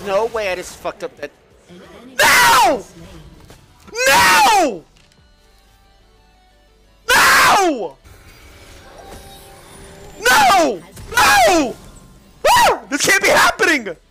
no way I just fucked up that. No! No! No! No! No! Woo! This can't be happening!